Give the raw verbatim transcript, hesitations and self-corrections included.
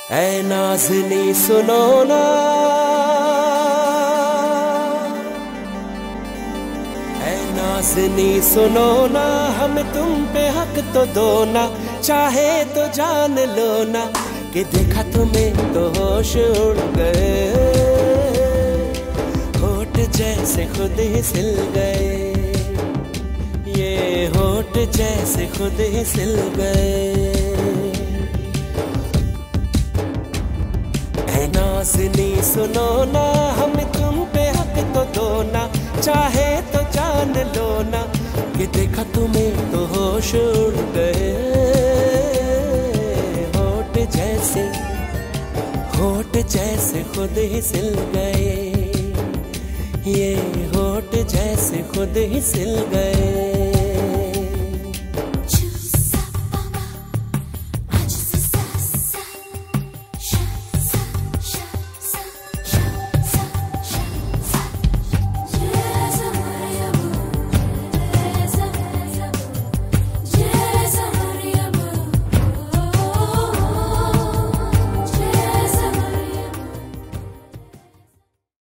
ऐ नाज़नी सुनो ना, ऐ नाज़नी सुनो ना, हम तुम पे हक तो दो ना, चाहे तो जान लो ना कि देखा तुम्हें तो होश उड़ गए, होठ जैसे खुद ही सिल गए, ये होठ जैसे खुद ही सिल गए। ऐ नाज़नी सुनो ना, हम तुम पे हक तो दो ना, चाहे तो जान लो ना कि देखा तुम्हें तो होश उड़ गए, होठ जैसे होठ जैसे खुद ही सिल गए, ये होठ जैसे खुद ही सिल गए।